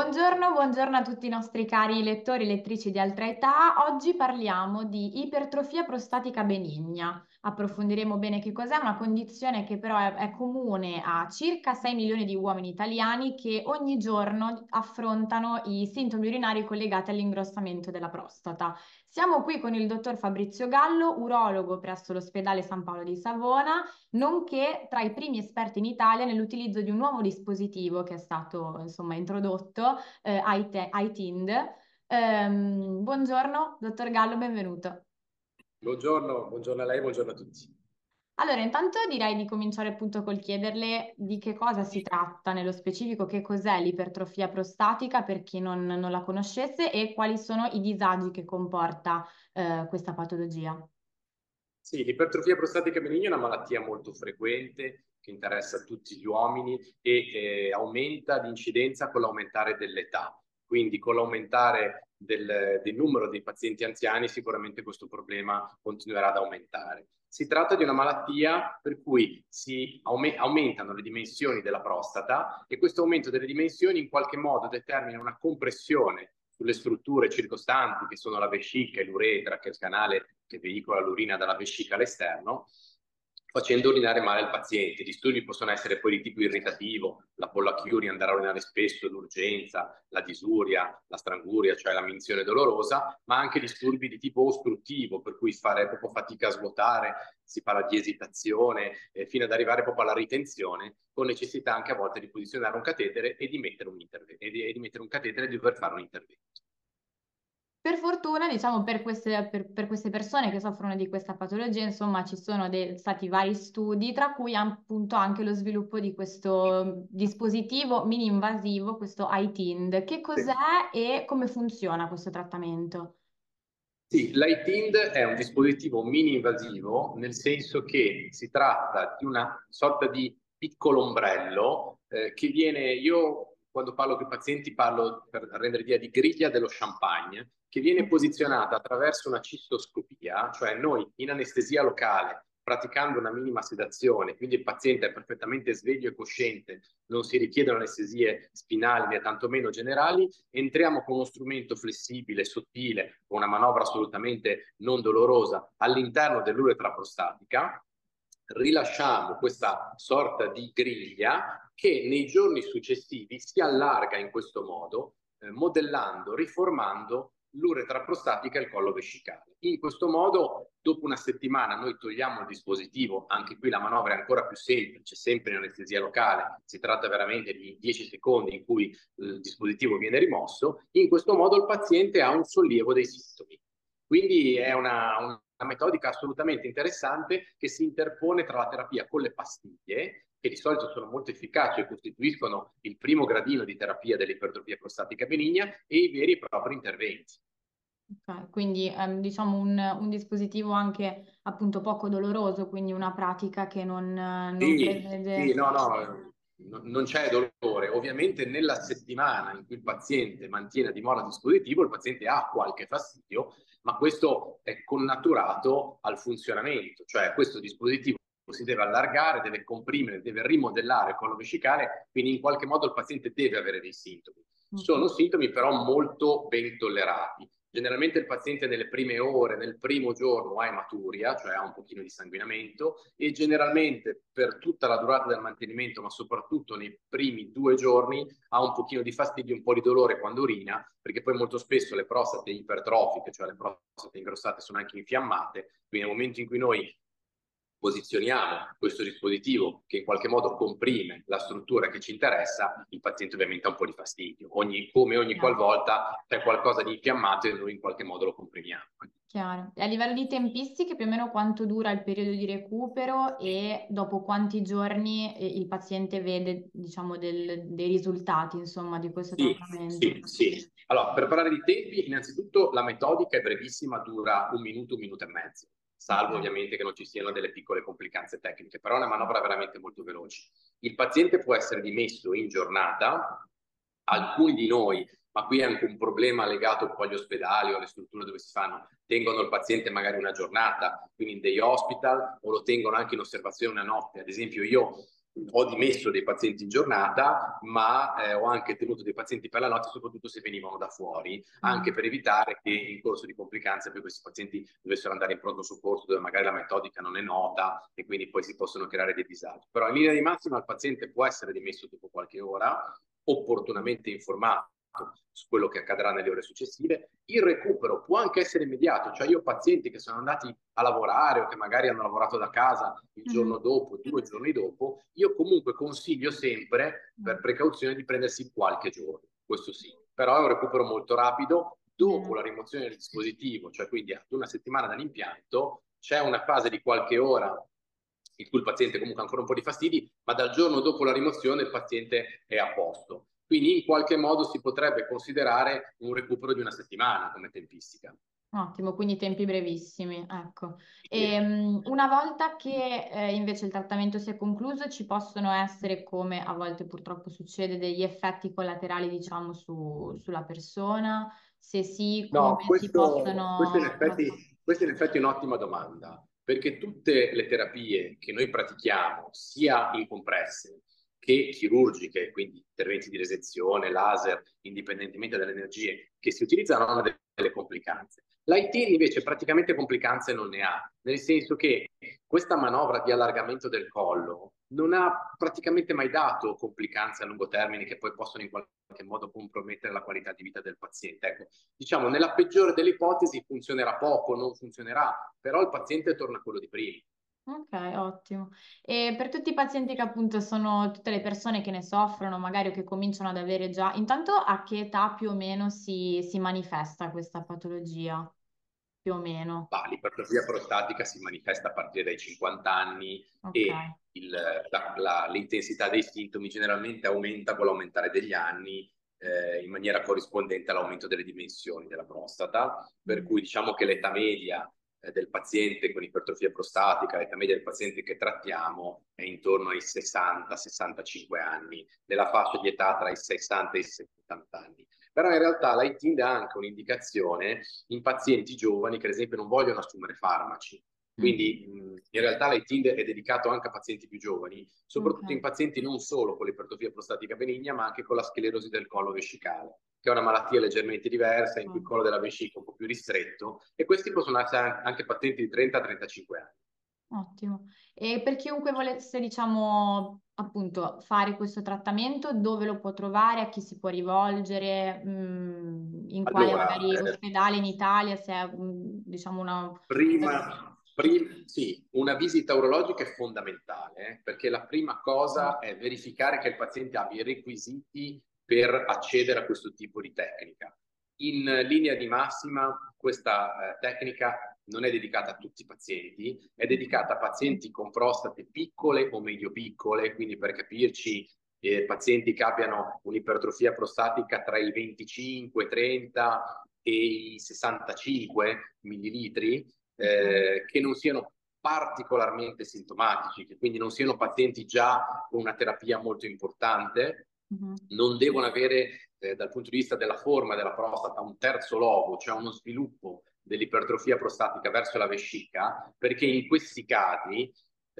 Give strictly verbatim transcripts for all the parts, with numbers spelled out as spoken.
Buongiorno, buongiorno a tutti i nostri cari lettori e lettrici di altra età. Oggi parliamo di ipertrofia prostatica benigna. Approfondiremo bene che cos'è, una condizione che però è, è comune a circa sei milioni di uomini italiani che ogni giorno affrontano i sintomi urinari collegati all'ingrossamento della prostata. Siamo qui con il dottor Fabrizio Gallo, urologo presso l'ospedale San Paolo di Savona, nonché tra i primi esperti in Italia nell'utilizzo di un nuovo dispositivo che è stato insomma introdotto, eh, iTind. Ehm, buongiorno, dottor Gallo, benvenuto. Buongiorno, buongiorno a lei, buongiorno a tutti. Allora, intanto direi di cominciare appunto col chiederle di che cosa si tratta nello specifico, che cos'è l'ipertrofia prostatica per chi non, non la conoscesse e quali sono i disagi che comporta eh, questa patologia. Sì, l'ipertrofia prostatica benigna è una malattia molto frequente che interessa tutti gli uomini e eh, aumenta di incidenza con l'aumentare dell'età. Quindi con l'aumentare del, del numero dei pazienti anziani sicuramente questo problema continuerà ad aumentare. Si tratta di una malattia per cui si aume- aumentano le dimensioni della prostata e questo aumento delle dimensioni in qualche modo determina una compressione sulle strutture circostanti che sono la vescica e l'uretra, che è il canale che veicola l'urina dalla vescica all'esterno, facendo urinare male il paziente. I disturbi possono essere poi di tipo irritativo, la pollachiuria, andare a urinare spesso, l'urgenza, la disuria, la stranguria, cioè la minzione dolorosa, ma anche disturbi di tipo ostruttivo, per cui fare proprio fatica a svuotare, si parla di esitazione, eh, fino ad arrivare proprio alla ritenzione, con necessità anche a volte di posizionare un catetere e di mettere un, interve- e di, e di mettere un catetere e di dover fare un intervento. Per fortuna, diciamo, per queste, per- per queste persone che soffrono di questa patologia, insomma, ci sono dei- stati vari studi, tra cui appunto anche lo sviluppo di questo dispositivo mini-invasivo, questo iTind. Che Sì. cos'è e come funziona questo trattamento? Sì, l'iTind è un dispositivo mini-invasivo, nel senso che si tratta di una sorta di piccolo ombrello eh, che viene, io quando parlo con i pazienti parlo per rendere idea di griglia dello champagne, che viene posizionata attraverso una cistoscopia, cioè noi in anestesia locale, praticando una minima sedazione, quindi il paziente è perfettamente sveglio e cosciente, non si richiedono anestesie spinali né tantomeno generali, entriamo con uno strumento flessibile, sottile, con una manovra assolutamente non dolorosa all'interno dell'uretra prostatica, rilasciamo questa sorta di griglia che nei giorni successivi si allarga in questo modo, eh, modellando, riformando l'uretra prostatica e il collo vescicale. In questo modo, dopo una settimana, noi togliamo il dispositivo, anche qui la manovra è ancora più semplice, sempre in anestesia locale, si tratta veramente di dieci secondi in cui il dispositivo viene rimosso, in questo modo il paziente ha un sollievo dei sintomi. Quindi è una, una metodica assolutamente interessante che si interpone tra la terapia con le pastiglie, che di solito sono molto efficaci e costituiscono il primo gradino di terapia dell'ipertrofia prostatica benigna, e i veri e propri interventi. Ok, quindi ehm, diciamo un, un dispositivo anche appunto poco doloroso, quindi una pratica che non, eh, non Sì, sì, prevede... no, no, no, non c'è dolore. Ovviamente nella settimana in cui il paziente mantiene a dimora il dispositivo, il paziente ha qualche fastidio, ma questo è connaturato al funzionamento, cioè questo dispositivo si deve allargare, deve comprimere, deve rimodellare il collo vescicale, quindi in qualche modo il paziente deve avere dei sintomi. Sono sintomi però molto ben tollerati. Generalmente il paziente nelle prime ore, nel primo giorno ha ematuria, cioè ha un pochino di sanguinamento, e generalmente per tutta la durata del mantenimento, ma soprattutto nei primi due giorni, ha un pochino di fastidio, un po' di dolore quando urina, perché poi molto spesso le prostate ipertrofiche, cioè le prostate ingrossate, sono anche infiammate, quindi nel momento in cui noi posizioniamo questo dispositivo che in qualche modo comprime la struttura che ci interessa, il paziente ovviamente ha un po' di fastidio. Ogni, come ogni Chiaro, qualvolta c'è qualcosa di infiammato e noi in qualche modo lo comprimiamo. chiaro. E a livello di tempistiche, più o meno quanto dura il periodo di recupero e dopo quanti giorni eh, il paziente vede, diciamo, del- dei risultati, insomma, di questo Sì, trattamento? sì, sì. Allora, per parlare di tempi, innanzitutto la metodica è brevissima, dura un minuto, un minuto e mezzo, Ok. salvo ovviamente che non ci siano delle piccole complicanze tecniche, però è una manovra veramente molto veloce. Il paziente può essere dimesso in giornata, alcuni di noi, ma qui è anche un problema legato un po' agli ospedali o alle strutture dove si fanno, tengono il paziente magari una giornata, quindi in day hospital, o lo tengono anche in osservazione una notte. Ad esempio io ho dimesso dei pazienti in giornata, ma eh, ho anche tenuto dei pazienti per la notte, soprattutto se venivano da fuori, anche Mm. per evitare che in corso di complicanze poi questi pazienti dovessero andare in pronto soccorso dove magari la metodica non è nota e quindi poi si possono creare dei disagi. Però in linea di massima il paziente può essere dimesso dopo qualche ora, opportunamente informato su quello che accadrà nelle ore successive. Il recupero può anche essere immediato, cioè io ho pazienti che sono andati a lavorare o che magari hanno lavorato da casa il giorno Mhm. dopo, due giorni dopo, io comunque consiglio sempre per precauzione di prendersi qualche giorno, questo sì, però è un recupero molto rapido. Dopo Bene. la rimozione del dispositivo, cioè quindi ad una settimana dall'impianto, c'è una fase di qualche ora in cui il paziente comunque ha ancora un po' di fastidi, ma dal giorno dopo la rimozione il paziente è a posto. Quindi in qualche modo si potrebbe considerare un recupero di una settimana come tempistica. Ottimo, quindi tempi brevissimi, ecco. E, Ehm, una volta che eh, invece il trattamento si è concluso, ci possono essere, come a volte purtroppo succede, degli effetti collaterali, diciamo, su- sulla persona? Se sì, come No, si questo, questo in possono trattare? effetti, questa in effetti è un'ottima domanda, perché tutte le terapie che noi pratichiamo, sia in compresse che chirurgiche, quindi interventi di resezione, laser, indipendentemente dalle energie che si utilizzano, hanno delle complicanze. L'I T invece praticamente complicanze non ne ha, nel senso che questa manovra di allargamento del collo non ha praticamente mai dato complicanze a lungo termine che poi possono in qualche modo compromettere la qualità di vita del paziente. Ecco, diciamo, nella peggiore delle ipotesi funzionerà poco, non funzionerà, però il paziente torna a quello di prima. Ok, ottimo. E per tutti i pazienti che appunto sono tutte le persone che ne soffrono, magari o che cominciano ad avere già, intanto a che età più o meno si, si manifesta questa patologia? Più o meno. Bah, l'ipertrofia prostatica si manifesta a partire dai cinquanta anni Ok. e il, la, la, l'intensità dei sintomi generalmente aumenta con l'aumentare degli anni eh, in maniera corrispondente all'aumento delle dimensioni della prostata, per Mm. cui diciamo che l'età media eh, del paziente con ipertrofia prostatica, l'età media del paziente che trattiamo è intorno ai sessanta sessantacinque anni, nella fascia di età tra i sessanta e i settanta anni. Però in realtà l'I T dà anche un'indicazione in pazienti giovani che ad esempio non vogliono assumere farmaci. Mm. Quindi mh, in realtà l'I T è dedicato anche a pazienti più giovani, Ok. soprattutto in pazienti non solo con l'ipertrofia prostatica benigna, ma anche con la sclerosi del collo vescicale, che è una malattia leggermente diversa, in cui il Ok. collo della vescica è un po' più ristretto, e questi possono essere anche pazienti di trenta trentacinque anni. Ottimo. E per chiunque volesse, diciamo, appunto, fare questo trattamento, dove lo può trovare, a chi si può rivolgere, mm, in quale Allora, magari eh, ospedale in Italia, se è, mm, diciamo, una... Prima, prima, sì, una visita urologica è fondamentale, eh, perché la prima cosa Certo. è verificare che il paziente abbia i requisiti per accedere a questo tipo di tecnica. In linea di massima, questa eh, tecnica non è dedicata a tutti i pazienti, è dedicata a pazienti con prostate piccole o medio-piccole, quindi per capirci, eh, pazienti che abbiano un'ipertrofia prostatica tra i venticinque trenta e i sessantacinque millilitri, Ok. eh, che non siano particolarmente sintomatici, che quindi non siano pazienti già con una terapia molto importante, Mhm. non devono avere eh, dal punto di vista della forma della prostata un terzo lobo, cioè uno sviluppo dell'ipertrofia prostatica verso la vescica, perché in questi casi,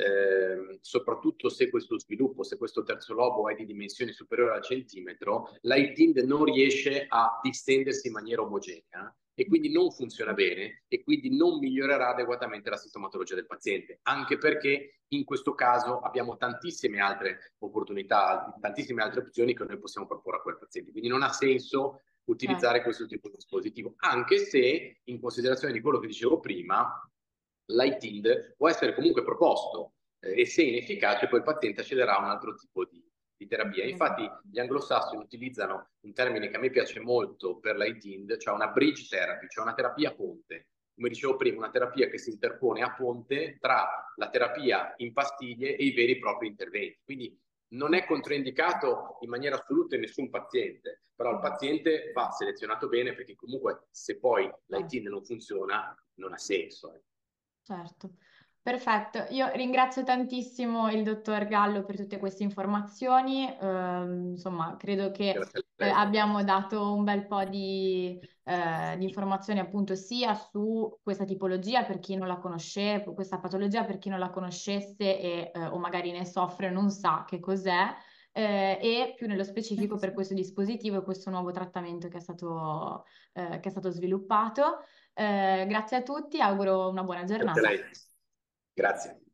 eh, soprattutto se questo sviluppo, se questo terzo lobo è di dimensioni superiori al centimetro, l'I T I N D non riesce a distendersi in maniera omogenea e quindi non funziona bene e quindi non migliorerà adeguatamente la sintomatologia del paziente, anche perché in questo caso abbiamo tantissime altre opportunità, tantissime altre opzioni che noi possiamo proporre a quel paziente. Quindi non ha senso Certo. utilizzare questo tipo di dispositivo, anche se in considerazione di quello che dicevo prima, l'I T I N D può essere comunque proposto eh, e se inefficace poi il paziente accederà a un altro tipo di, di terapia. Infatti gli anglosassoni utilizzano un termine che a me piace molto per l'I T I N D, cioè una bridge therapy, cioè una terapia a ponte. Come dicevo prima, una terapia che si interpone a ponte tra la terapia in pastiglie e i veri e propri interventi. Quindi non è controindicato in maniera assoluta in nessun paziente, però il paziente va selezionato bene perché comunque se poi l'I T I N D non funziona non ha senso. Eh. Certo, perfetto. Io ringrazio tantissimo il dottor Gallo per tutte queste informazioni. Ehm, insomma, credo che Grazie a eh, lei. abbiamo dato un bel po' di, eh, di informazioni appunto sia su questa tipologia per chi non la conosce, questa patologia per chi non la conoscesse e, eh, o magari ne soffre e non sa che cos'è, eh, e più nello specifico per questo dispositivo e questo nuovo trattamento che è stato, eh, che è stato sviluppato. Eh, grazie a tutti, auguro una buona Grazie a giornata. lei. Grazie.